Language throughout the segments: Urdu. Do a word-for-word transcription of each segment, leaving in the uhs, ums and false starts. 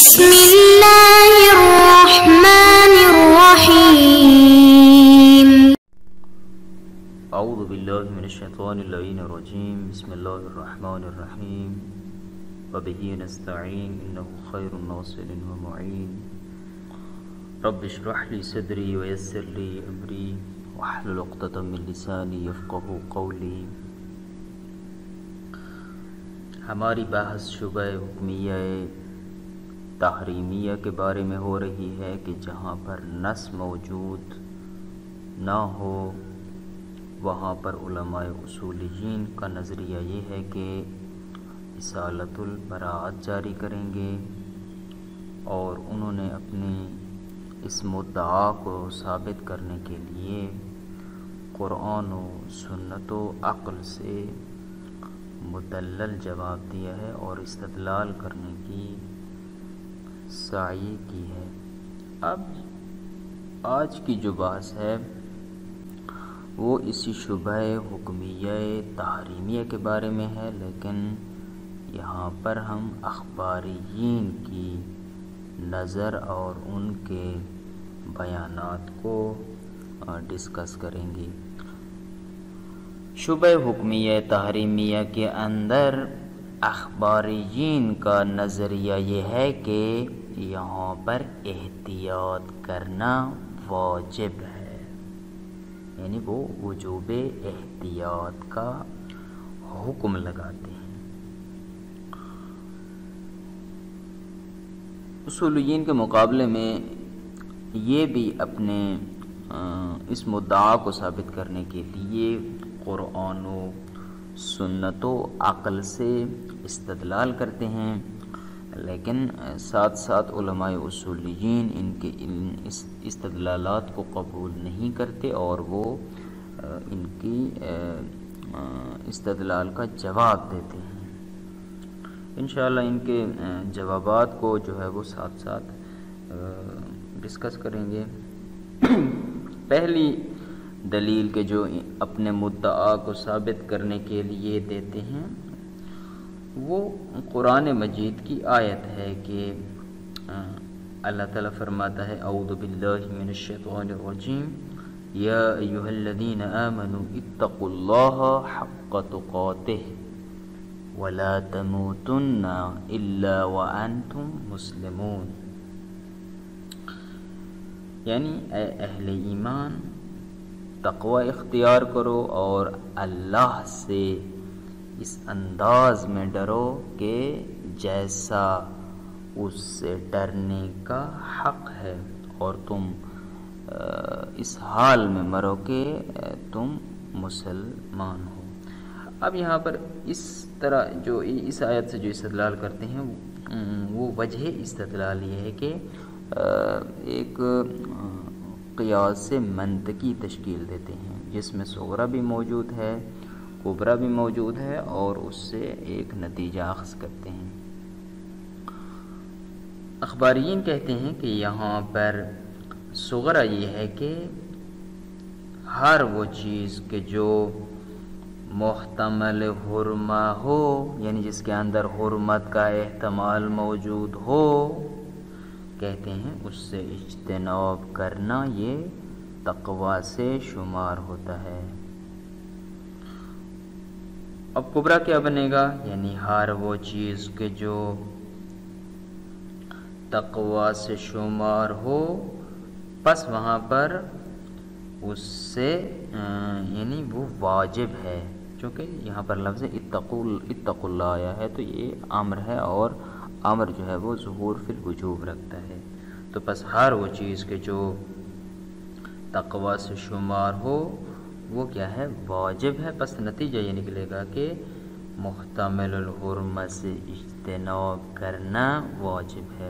بسم اللہ الرحمن الرحیم اعوذ باللہ من الشیطان اللعین الرجیم بسم اللہ الرحمن الرحیم وبہ نستعین انہ خیر الناصر ومعین رب اشرح لی صدری ویسر لی امری واحلل عقدۃ من لسانی یفقہوا قولی۔ ہماری بحث شبہ حکمیہ تحریمیہ کے بارے میں ہو رہی ہے کہ جہاں پر نص موجود نہ ہو وہاں پر علماء اصولیین کا نظریہ یہ ہے کہ اصالۃ البراءت جاری کریں گے، اور انہوں نے اپنی اس مدعا کو ثابت کرنے کے لیے قرآن و سنت و عقل سے مدلل جواب دیا ہے اور استدلال کرنے کی سعی کی ہے۔ اب آج کی جو بحث ہے وہ اسی شبہ حکمیہ تحریمیہ کے بارے میں ہے، لیکن یہاں پر ہم اخباریین کی نظر اور ان کے بیانات کو ڈسکس کریں گے۔ شبہ حکمیہ تحریمیہ کے اندر اخباریین کا نظریہ یہ ہے کہ یہاں پر احتیاط کرنا واجب ہے، یعنی وہ وجوب احتیاط کا حکم لگاتے ہیں۔ اصولیین کے مقابلے میں یہ بھی اپنے اس مدعا کو ثابت کرنے کے لیے قرآن و سنت و عقل سے استدلال کرتے ہیں، لیکن ساتھ ساتھ علماء اصولیین ان کے ان استدلالات کو قبول نہیں کرتے اور وہ ان کی استدلال کا جواب دیتے ہیں۔ انشاءاللہ ان کے جوابات کو جو ہے وہ ساتھ ساتھ ڈسکس کریں گے۔ پہلی دلیل کے جو اپنے مدعا کو ثابت کرنے کے لیے دیتے ہیں وہ قرآن مجید کی آیت ہے کہ اللہ تعالیٰ فرماتا ہے اعوذ باللہ من الشیطان الرجیم یا ایھا الذین آمنوا اتقوا اللہ حق تقاتہ ولا تموتن الا وانتم مسلمون، یعنی اے اہل ایمان تقوی اختیار کرو اور اللہ سے اس انداز میں ڈرو کہ جیسا اس سے ڈرنے کا حق ہے، اور تم اس حال میں مرو کہ تم مسلمان ہو۔ اب یہاں پر اس طرح جو اس آیت سے جو استدلال کرتے ہیں وہ وجہ استدلال یہ ہے کہ ایک قیاس سے منطقی تشکیل دیتے ہیں جس میں صغرا بھی موجود ہے، کبرا بھی موجود ہے، اور اس سے ایک نتیجہ اخذ کرتے ہیں۔ اخباریین کہتے ہیں کہ یہاں پر صغرا یہ ہے کہ ہر وہ چیز کہ جو محتمل حرمہ ہو، یعنی جس کے اندر حرمت کا احتمال موجود ہو، کہتے ہیں اس سے اجتناب کرنا یہ تقوی سے شمار ہوتا ہے۔ اب کبرا کیا بنے گا؟ یعنی ہر وہ چیز کہ جو تقوی سے شمار ہو، پس وہاں پر اس سے یعنی وہ واجب ہے، چونکہ یہاں پر لفظ اتقوا اتقوا اللہ آیا ہے تو یہ امر ہے، اور امر جو ہے وہ ظہور فی الوجوب رکھتا ہے، تو پس ہر وہ چیز کے جو تقوی سے شمار ہو وہ کیا ہے؟ واجب ہے۔ پس نتیجہ یہ نکلے گا کہ محتمل الحرمہ سے اجتناب کرنا واجب ہے۔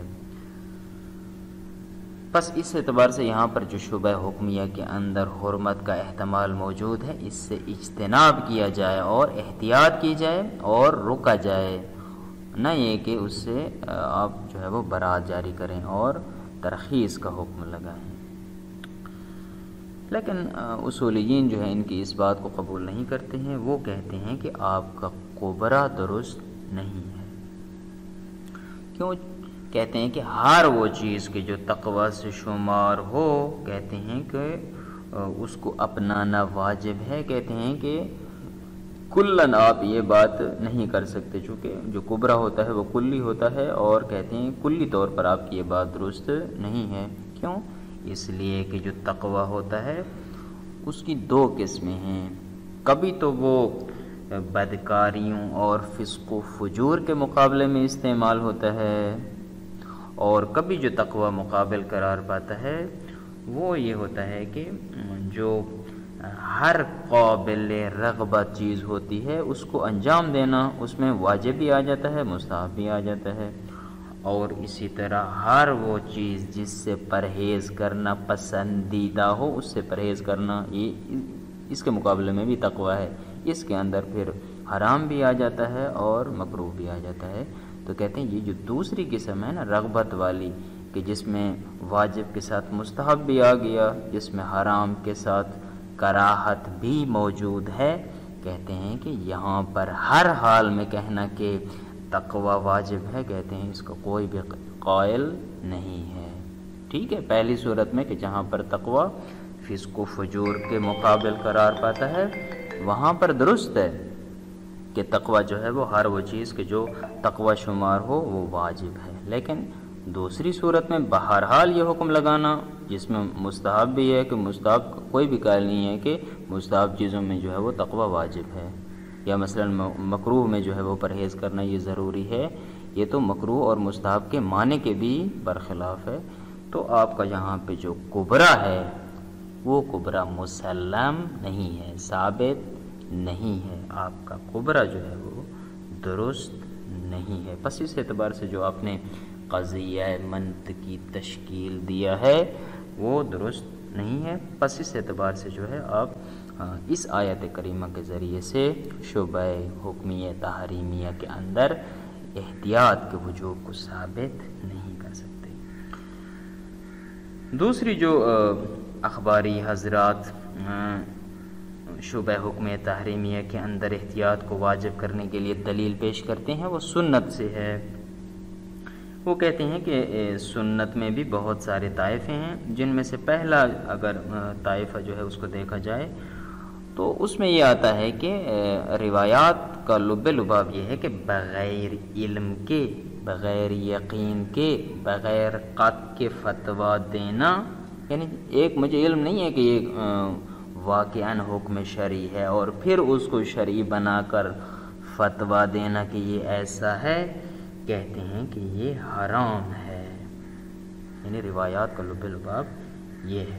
پس اس اعتبار سے یہاں پر جو شبہ حکمیہ کے اندر حرمت کا احتمال موجود ہے، اس سے اجتناب کیا جائے اور احتیاط کی جائے اور رکا جائے، نہ یہ کہ اس سے آپ جو ہے وہ برات جاری کریں اور ترخیص کا حکم لگائیں۔ لیکن اصولیین جو ہے ان کی اس بات کو قبول نہیں کرتے ہیں، وہ کہتے ہیں کہ آپ کا کبرا درست نہیں ہے۔ کیوں؟ کہتے ہیں کہ ہر وہ چیز کہ جو تقوی سے شمار ہو کہتے ہیں کہ اس کو اپنانا واجب ہے. کہتے ہیں کہ کلن آپ یہ بات نہیں کر سکتے چونکہ جو کبرا ہوتا ہے وہ کلی ہوتا ہے، اور کہتے ہیں کلی طور پر آپ کی یہ بات درست نہیں ہے. کیوں؟ اس لیے کہ جو تقوی ہوتا ہے اس کی دو قسمیں ہیں. کبھی تو وہ بدکاریوں اور فسق و فجور کے مقابلے میں استعمال ہوتا ہے، اور کبھی جو تقوی مقابل قرار پاتا ہے وہ یہ ہوتا ہے کہ جو ہر قابل رغبت چیز ہوتی ہے اس کو انجام دینا اس میں واجب بھی آ جاتا ہے، مستحب بھی آ جاتا ہے. اور اسی طرح ہر وہ چیز جس سے پرہیز کرنا پسندیدہ ہو اس سے پرہیز کرنا یہ اس کے مقابلے میں بھی تقوی ہے. اس کے اندر پھر حرام بھی آ جاتا ہے اور مکروہ بھی آ جاتا ہے. تو کہتے ہیں یہ جو دوسری قسم ہے نا رغبت والی کہ جس میں واجب کے ساتھ مستحب بھی آ گیا، جس میں حرام کے ساتھ کراہت بھی موجود ہے، کہتے ہیں کہ یہاں پر ہر حال میں کہنا کہ تقوی واجب ہے، کہتے ہیں اس کا کوئی بھی قائل نہیں ہے. ٹھیک ہے، پہلی صورت میں کہ جہاں پر تقوی فسق و فجور کے مقابل قرار پاتا ہے وہاں پر درست ہے کہ تقوی جو ہے وہ ہر وہ چیز کہ جو تقوی شمار ہو وہ واجب ہے. لیکن دوسری صورت میں بہرحال یہ حکم لگانا جس میں مستحب بھی ہے کہ مستحب کوئی بھی قائل نہیں ہے کہ مستحب چیزوں میں جو ہے وہ تقوی واجب ہے، یا مثلا مکروہ میں جو ہے وہ پرہیز کرنا یہ ضروری ہے، یہ تو مکروہ اور مستحب کے معنی کے بھی برخلاف ہے. تو آپ کا یہاں پہ جو کبرا ہے وہ کبرا مسلم نہیں ہے، ثابت نہیں ہے. آپ کا کبرا جو ہے وہ درست نہیں ہے. پس اس اعتبار سے جو آپ نے قضیہ منطقی تشکیل دیا ہے وہ درست نہیں ہے. پس اس اعتبار سے جو ہے آپ اس آیت کریمہ کے ذریعے سے شبہ حکمیہ تحریمیہ کے اندر احتیاط کے وجوب کو ثابت نہیں کر سکتے. دوسری جو اخباری حضرات شبہ حکم تحریمیہ کے اندر احتیاط کو واجب کرنے کے لیے دلیل پیش کرتے ہیں وہ سنت سے ہے. وہ کہتے ہیں کہ سنت میں بھی بہت سارے طائفے ہیں، جن میں سے پہلا اگر طائفہ جو ہے اس کو دیکھا جائے تو اس میں یہ آتا ہے کہ روایات کا لب لباب یہ ہے کہ بغیر علم کے، بغیر یقین کے، بغیر قطع کے فتویٰ دینا، یعنی ایک مجھے علم نہیں ہے کہ یہ واقعاً حکم شرعی ہے اور پھر اس کو شرعی بنا کر فتویٰ دینا کہ یہ ایسا ہے، کہتے ہیں کہ یہ حرام ہے. یعنی روایات کا لب لباب یہ ہے.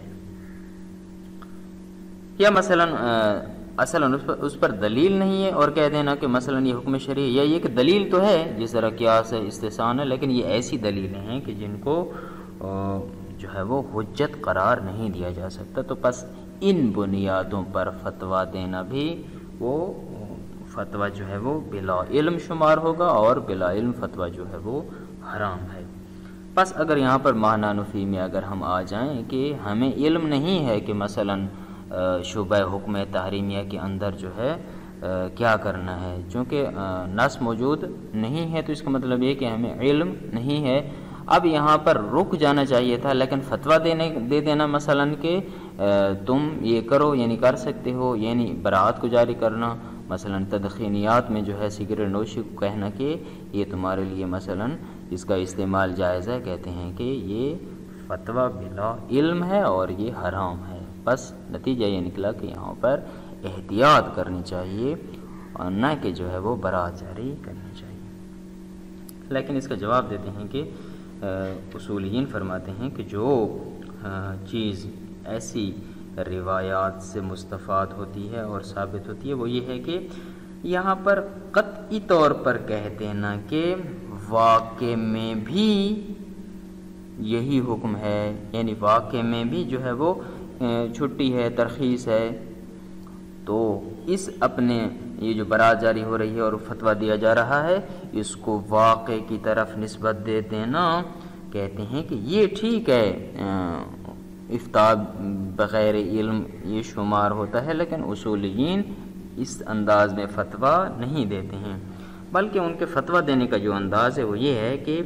یا مثلا اصلا اس پر دلیل نہیں ہے اور کہہ دینا کہ مثلا یہ حکم شرعی، یا یہ کہ دلیل تو ہے جس طرح قیاس ہے، استحسان ہے، لیکن یہ ایسی دلیلیں ہیں کہ جن کو جو ہے وہ حجت قرار نہیں دیا جا سکتا. تو پس ان بنیادوں پر فتویٰ دینا بھی وہ فتویٰ جو ہے وہ بلا علم شمار ہوگا اور بلا علم فتویٰ جو ہے وہ حرام ہے. بس اگر یہاں پر معنی نفی میں اگر ہم آ جائیں کہ ہمیں علم نہیں ہے کہ مثلا شبہ حکم تحریمیہ کے اندر جو ہے کیا کرنا ہے، چونکہ نص موجود نہیں ہے تو اس کا مطلب یہ کہ ہمیں علم نہیں ہے. اب یہاں پر رک جانا چاہیے تھا، لیکن فتویٰ دینے دے دینا مثلا کہ تم یہ کرو یعنی کر سکتے ہو، یعنی براعت کو جاری کرنا. مثلا تدخینیات میں جو ہے سگریٹ نوشی کو کہنا کہ یہ تمہارے لیے مثلا اس کا استعمال جائز ہے، کہتے ہیں کہ یہ فتویٰ بلا علم ہے اور یہ حرام ہے. بس نتیجہ یہ نکلا کہ یہاں پر احتیاط کرنی چاہیے اور نہ کہ جو ہے وہ براعت جاری کرنی چاہیے. لیکن اس کا جواب دیتے ہیں کہ اصولیین فرماتے ہیں کہ جو چیز ایسی روایات سے مستفاد ہوتی ہے اور ثابت ہوتی ہے وہ یہ ہے کہ یہاں پر قطعی طور پر کہہ دینا کہ واقع میں بھی یہی حکم ہے، یعنی واقع میں بھی جو ہے وہ چھٹی ہے، ترخیص ہے، تو اس اپنے یہ جو برات جاری ہو رہی ہے اور فتویٰ دیا جا رہا ہے اس کو واقع کی طرف نسبت دے دینا، کہتے ہیں کہ یہ ٹھیک ہے، افتاء بغیر علم یہ شمار ہوتا ہے، لیکن اصولیین اس انداز میں فتویٰ نہیں دیتے ہیں، بلکہ ان کے فتویٰ دینے کا جو انداز ہے وہ یہ ہے کہ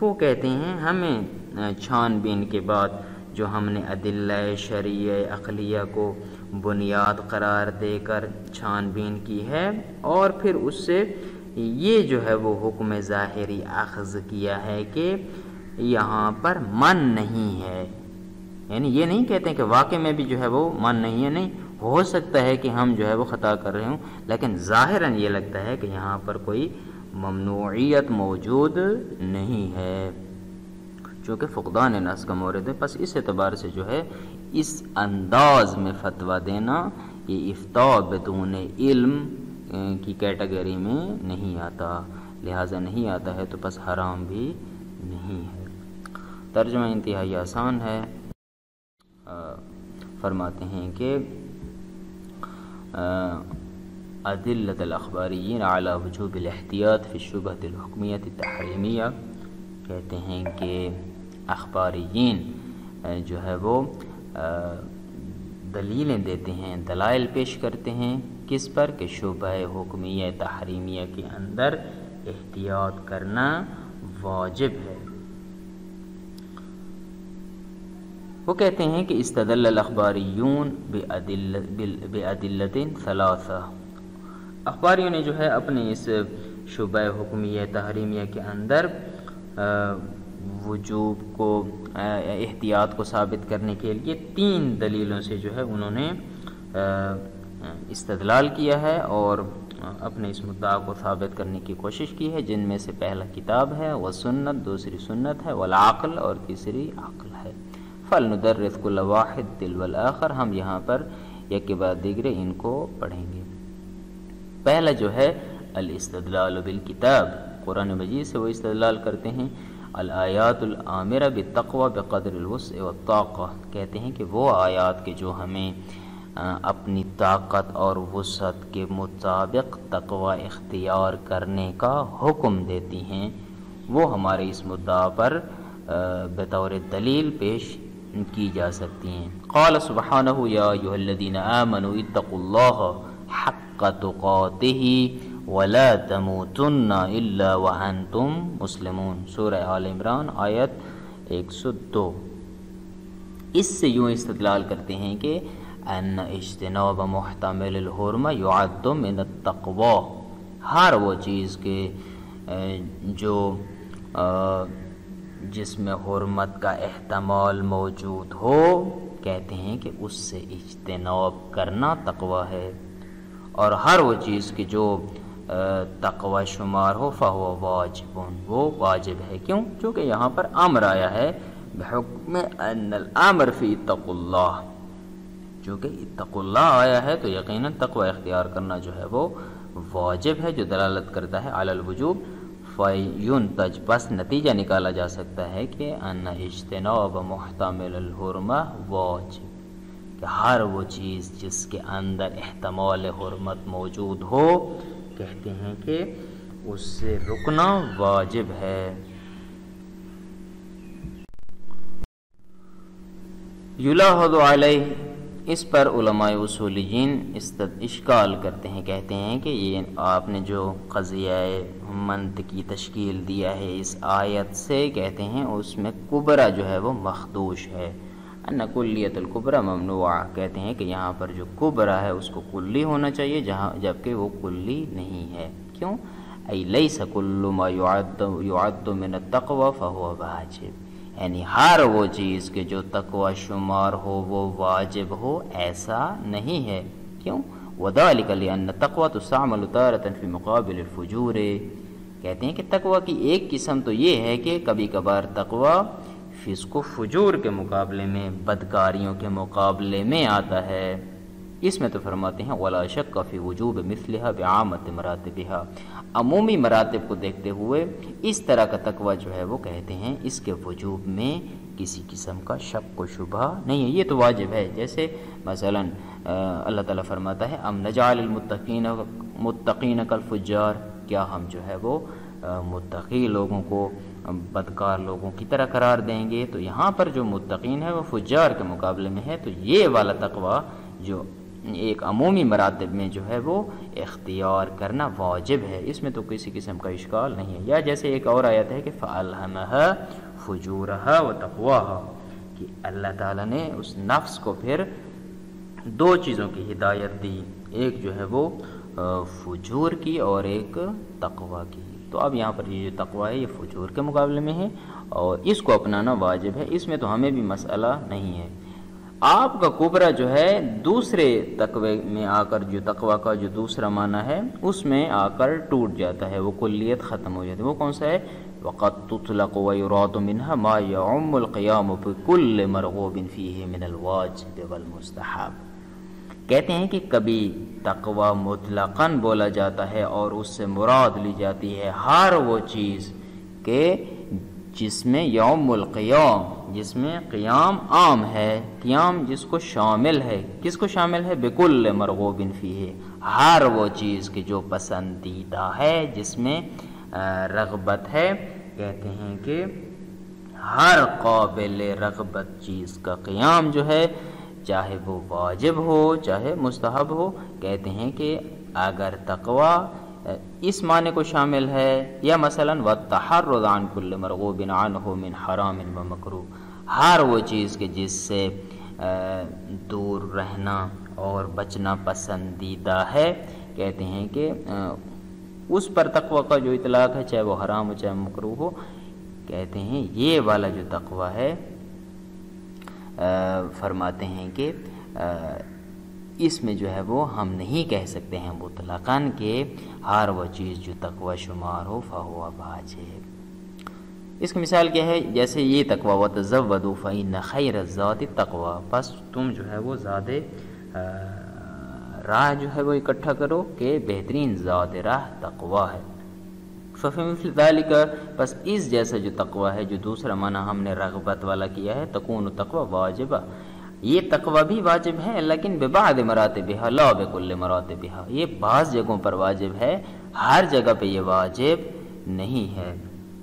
وہ کہتے ہیں ہمیں چھان بین کے بعد جو ہم نے ادلہ شرعیہ عقلیہ کو بنیاد قرار دے کر چھان بین کی ہے اور پھر اس سے یہ جو ہے وہ حکم ظاہری اخذ کیا ہے کہ یہاں پر من نہیں ہے، یعنی یہ نہیں کہتے ہیں کہ واقع میں بھی جو ہے وہ من نہیں ہے، نہیں ہو سکتا ہے کہ ہم جو ہے وہ خطا کر رہے ہوں، لیکن ظاہراً یہ لگتا ہے کہ یہاں پر کوئی ممنوعیت موجود نہیں ہے، چونکہ فقدان نص کا مورد ہے۔ پس اس اعتبار سے جو ہے اس انداز میں فتویٰ دینا یہ افتاء بدون علم کی کیٹیگری میں نہیں آتا، لہٰذا نہیں آتا ہے تو پس حرام بھی نہیں ہے۔ ترجمہ انتہائی آسان ہے، فرماتے ہیں کہ ادلۃ الاخباریین علی وجوب الاحتیاط فی الشبہۃ الحکمیۃ التحریمیہ، کہتے ہیں کہ اخباریین جو ہے وہ دلیلیں دیتے ہیں، دلائل پیش کرتے ہیں کس پر کہ شبہ حکمیہ تحریمیہ کے اندر احتیاط کرنا واجب ہے۔ وہ کہتے ہیں کہ استدل الاخباریون بأدلۃ ثلاثہ، اخباریوں نے جو ہے اپنے اس شبہ حکمیہ تحریمیہ کے اندر وجوب کو احتیاط کو ثابت کرنے کے لیے تین دلیلوں سے جو ہے انہوں نے استدلال کیا ہے اور اپنے اس مدعا کو ثابت کرنے کی کوشش کی ہے، جن میں سے پہلا کتاب ہے وہ سنت، دوسری سنت ہے والعقل اور تیسری عقل ہے۔ فلندرس کل واحد تلو الآخر، ہم یہاں پر یک کے بعد دیگرے ان کو پڑھیں گے۔ پہلا جو ہے الاستدلال بالکتاب، قرآن مجید سے وہ استدلال کرتے ہیں۔ الآیات الآمرہ بالتقوی بقدر الوسع والطاقہ، کہتے ہیں کہ وہ آیات کے جو ہمیں اپنی طاقت اور وسعت کے مطابق تقوی اختیار کرنے کا حکم دیتی ہیں، وہ ہمارے اس مدعا پر بطور دلیل پیش کی جا سکتی ہیں۔ قال سبحانہ یا ایھا الذین آمنوا اتقوا اللہ حق تقاتہ ولا تموتن الا وانتم مسلمون، سورہ آل عمران آیت ایک سو دو۔ اس سے یوں استدلال کرتے ہیں کہ ان اجتناب محتمل الحرمہ یعد من التقوی، ہر وہ چیز کے جو جس میں حرمت کا احتمال موجود ہو، کہتے ہیں کہ اس سے اجتناب کرنا تقوی ہے، اور ہر وہ چیز کی جو تقوی شمار ہو فہو واجب، وہ واجب ہے۔ کیوں؟ چونکہ یہاں پر امر آیا ہے بحکم ان الامر فی اتقوا اللہ، چونکہ اتقوا اللہ آیا ہے تو یقیناً تقوی اختیار کرنا جو ہے وہ واجب ہے، جو دلالت کرتا ہے علی الوجوب۔ فینتج، پس نتیجہ نکالا جا سکتا ہے کہ ان اجتناب محتمل الحرمہ واجب، کہ ہر وہ چیز جس کے اندر احتمال حرمت موجود ہو، کہتے ہیں کہ اس سے رکنا واجب ہے۔ یلاحظ علیہ، اس پر علماء اصولیین اشکال کرتے ہیں، کہتے ہیں کہ یہ آپ نے جو قضیہ منطق کی تشکیل دیا ہے اس آیت سے، کہتے ہیں اس میں کبرا جو ہے وہ مخدوش ہے، ان کلیت الکبرى ممنوع، کہتے ہیں کہ یہاں پر جو کبرا ہے اس کو کلی ہونا چاہیے، جہاں جبکہ وہ کلی نہیں ہے۔ کیوں؟ ای لیس کل ما یعد یعد من التقوی فهو واجب، یعنی ہر وہ چیز کے جو تقوی شمار ہو وہ واجب ہو، ایسا نہیں ہے۔ کیوں؟ وذلک لأن التقوی تستعمل تارۃ فی مقابل الفجور، کہتے ہیں کہ تقوی کی ایک قسم تو یہ ہے کہ کبھی کبھار تقوی فسق و فجور کے مقابلے میں، بدکاریوں کے مقابلے میں آتا ہے۔ اس میں تو فرماتے ہیں ولا شک فی وجوب مثلها بعامۃ مراتبها، عمومی مراتب کو دیکھتے ہوئے اس طرح کا تقوی جو ہے وہ کہتے ہیں اس کے وجوب میں کسی قسم کا شک و شبہ نہیں ہے، یہ تو واجب ہے۔ جیسے مثلا اللہ تعالیٰ فرماتا ہے ام نجعل المتقین متقین کالفجار، کیا ہم جو ہے وہ متقی لوگوں کو بدکار لوگوں کی طرح قرار دیں گے؟ تو یہاں پر جو متقین ہے وہ فجار کے مقابلے میں ہے، تو یہ والا تقوی جو ایک عمومی مراتب میں جو ہے وہ اختیار کرنا واجب ہے، اس میں تو کسی قسم کا اشکال نہیں ہے۔ یا جیسے ایک اور آیت ہے کہ فَأَلْهَمَهَا فُجُورَهَا وَتَقْوَاهَا، کہ اللہ تعالیٰ نے اس نفس کو پھر دو چیزوں کی ہدایت دی، ایک جو ہے وہ فجور کی اور ایک تقوی کی۔ تو اب یہاں پر یہ جو تقوی ہے یہ فجور کے مقابلے میں ہے اور اس کو اپنانا واجب ہے، اس میں تو ہمیں بھی مسئلہ نہیں ہے۔ آپ کا کبرا جو ہے دوسرے تقوی میں آ کر، جو تقوی کا جو دوسرا معنی ہے اس میں آ کر ٹوٹ جاتا ہے، وہ کلیت ختم ہو جاتی ہے۔ وہ کون سا ہے؟ وَقَدْ تُطْلَقُ وَيُرَادُ مِنْهَا مَا يَعُمُّ الْقِيَامُ بِكُلِّ مَرْغُوبٍ فِيهِ مِنَ الْوَاجِبِ وَالْمُسْتَحَبِ۔ کہتے ہیں کہ کبھی تقوی مطلقاً بولا جاتا ہے اور اس سے مراد لی جاتی ہے ہر وہ چیز کہ جس میں یوم القیام، جس میں قیام عام ہے، قیام جس کو شامل ہے، کس کو شامل ہے؟ بکل مرغوب فیہ، ہر وہ چیز کہ جو پسندیدہ ہے، جس میں رغبت ہے۔ کہتے ہیں کہ ہر قابل رغبت چیز کا قیام جو ہے، چاہے وہ واجب ہو چاہے مستحب ہو، کہتے ہیں کہ اگر تقوی اس معنی کو شامل ہے، یا مثلا وَالتَّحَرُّزُ عَنْ كُلِّ مَرْغُوبٍ عَنْهُ مِنْ حَرَامٍ وَمَكْرُوهٍ، ہر وہ چیز کے جس سے دور رہنا اور بچنا پسندیدہ ہے، کہتے ہیں کہ اس پر تقوی کا جو اطلاق ہے، چاہے وہ حرام ہو چاہے مکروہ ہو، کہتے ہیں یہ والا جو تقوی ہے فرماتے ہیں کہ اس میں جو ہے وہ ہم نہیں کہہ سکتے ہیں مطلقاً کہ ہر وہ چیز جو تقوی شمار ہو فہو واجب۔ اس کی مثال کیا ہے؟ جیسے یہ تقوی وَتَزَوَّدُوا فَإِنَّ خَيْرَ الزَّادِ التَّقْوَىٰ، بس تم جو ہے وہ زیادہ راہ جو ہے وہ اکٹھا کرو کہ بہترین زاد راہ تقوی ہے۔ فَفِي مِثْلِ ذَلِكَ، بس اس جیسا جو تقوی ہے، جو دوسرا معنی ہم نے رغبت والا کیا ہے، تکون تقوی واجبہ، یہ تقوی بھی واجب ہے لیکن ببعض مراتبها لا بكل مراتبها، یہ بعض جگہوں پر واجب ہے، ہر جگہ پہ یہ واجب نہیں ہے۔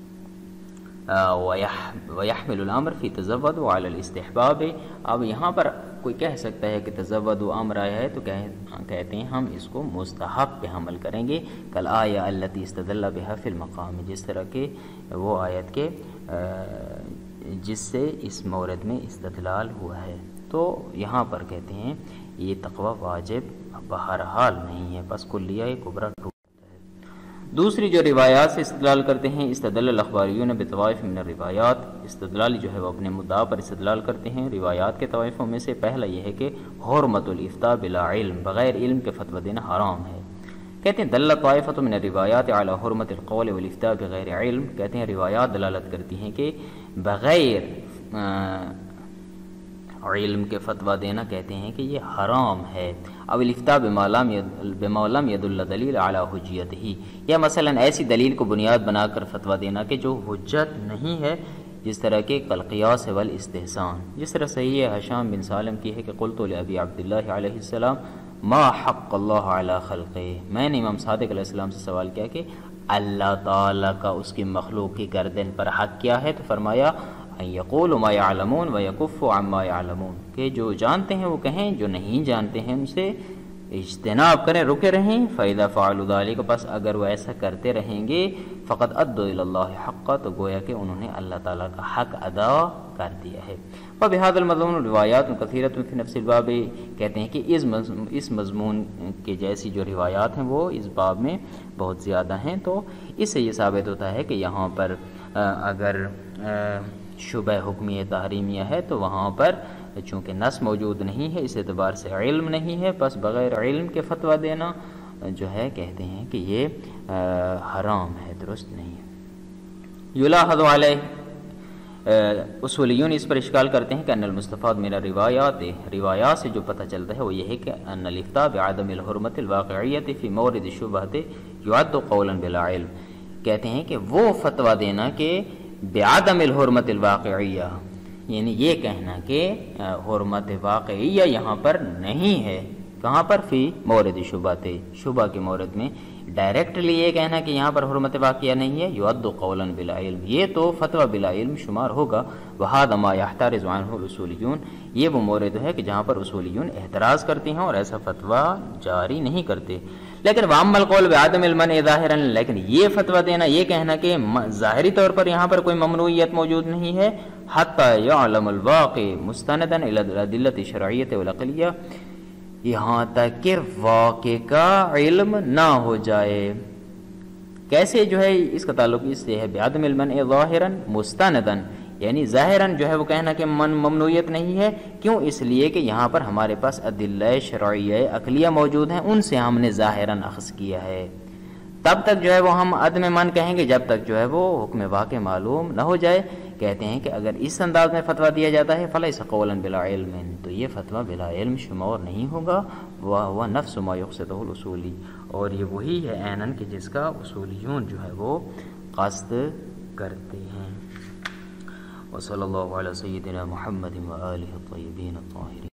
وَيَحْمِلُ الْأَمْرَ فِي تَزَوَّدُوا عَلَى الْإِسْتِحْبَابِ، اب یہاں پر کوئی کہہ سکتا ہے کہ تزودوا امر آیا ہے تو کہتے ہیں ہم اس کو مستحب پہ حمل کریں گے، کل آیا التی استدل بها فی المقام، جس طرح کہ وہ آیت کے جس سے اس مورد میں استدلال ہوا ہے۔ تو یہاں پر کہتے ہیں یہ تقوی واجب بہرحال نہیں ہے، بس کلیہ کبریٰ ٹوٹتا ہے۔ دوسری جو روایات سے استدلال کرتے ہیں، استدل الاخباریون بطوائف من الروایات، استدلال جو ہے وہ اپنے مدعا پر استدلال کرتے ہیں روایات کے طوائفوں میں سے۔ پہلا یہ ہے کہ حرمت الافتاء بلا علم، بغیر علم کے فتوی دینا حرام ہے۔ کہتے ہیں دل طائفۃ من الروایات علی حرمت القول والافتاء بغیر علم، کہتے ہیں روایات دلالت کرتی ہیں کہ بغیر علم کے فتویٰ دینا کہتے ہیں کہ یہ حرام ہے۔ او الافتاء بما لم يدل دلیل علی حجیتہ، یا مثلا ایسی دلیل کو بنیاد بنا کر فتویٰ دینا کہ جو حجت نہیں ہے، جس طرح کہ القیاس والاستحسان، جس طرح صحیح حشام بن سالم کی ہے کہ قلت لابی عبداللہ علیہ السلام ما حق اللہ علی خلقہ، میں نے امام صادق علیہ السلام سے سوال کیا کہ اللہ تعالیٰ کا اس کی مخلوق کی گردن پر حق کیا ہے، تو فرمایا یقول ما یعلمون ویکف عما یعلمون، کہ جو جانتے ہیں وہ کہیں، جو نہیں جانتے ہیں ان سے اجتناب کریں، رکے رہیں۔ فَإِذَا فَعَلُوا ذَلِكَ، پس اگر وہ ایسا کرتے رہیں گے، فَقَدْ أَدُّوا إِلَى اللَّهِ حَقًّا، تو گویا کہ انہوں نے اللہ تعالیٰ کا حق ادا کر دیا ہے۔ وَبِهَذَا الْمَضْمُونُ رِوَایَاتٌ كَثِيرَةٌ فِي نَفْسِ الْبَابِ، کہتے ہیں کہ اس مضمون کے جیسی جو روایات ہیں وہ اس باب میں بہت زیادہ ہیں، تو اس سے یہ ثابت ہوتا ہے کہ یہاں پر اگر شبہ حکمیہ تحریمیہ ہے تو وہاں پر چونکہ نص موجود نہیں ہے، اس اعتبار سے علم نہیں ہے، پس بغیر علم کے فتویٰ دینا جو ہے کہتے ہیں کہ یہ حرام ہے، درست نہیں ہے۔ یلاحظ علیہ، اصولیون اس پر اشکال کرتے ہیں کہ ان المستفاد من الروایات، روایات سے جو پتہ چلتا ہے وہ یہ ہے کہ ان الافتاء بعدم الحرمت الواقعیت فی مورد شبہت یعد قولا بلا علم، کہتے ہیں کہ وہ فتویٰ دینا کہ بعدم الحرمت الواقعیہ، یعنی یہ کہنا کہ حرمت واقعیہ یہاں پر نہیں ہے، کہاں پر؟ فی مورد شبہت، شبہ کے مورد میں، ڈائریکٹلی یہ کہنا کہ یہاں پر حرمت واقعہ نہیں ہے، یعد قولا بلا علم، یہ تو فتویٰ بلا علم شمار ہوگا۔ وہذا ما یحترز عنہ الاصولیون، یہ وہ مورد ہے کہ جہاں پر اصولیون احتراز کرتے ہیں اور ایسا فتویٰ جاری نہیں کرتے۔ لیکن واما القول بعدم المنع ظاہرا، لیکن یہ فتویٰ دینا، یہ کہنا کہ ظاہری طور پر یہاں پر کوئی ممنوعیت موجود نہیں ہے، حتی یعلم الواقع مستندا الی الادلۃ الشرعیۃ والعقلیہ، یہاں تک کہ واقع کا علم نہ ہو جائے۔ کیسے جو ہے اس کا تعلق اس سے ہے، بعدم المنع ظاہرا مستندا، یعنی ظاہراً جو ہے وہ کہنا کہ من ممنوعیت نہیں ہے، کیوں؟ اس لیے کہ یہاں پر ہمارے پاس ادلہ شرعیہ عقلیہ موجود ہیں، ان سے ہم نے ظاہراً اخذ کیا ہے۔ تب تک جو ہے وہ ہم عدم من کہیں گے جب تک جو ہے وہ حکم واقع معلوم نہ ہو جائے۔ کہتے ہیں کہ اگر اس انداز میں فتویٰ دیا جاتا ہے فلیس قولا بلا علم، تو یہ فتویٰ بلا علم شمار نہیں ہوگا، وہ نفس ما یقصدہ الاصولی، اور یہ وہی ہے عیناً کہ جس کا اصولیون جو ہے وہ قصد کرتے ہیں۔ وصلی اللہ علی سیدنا محمد وآلہ الطیبین الطاہرین۔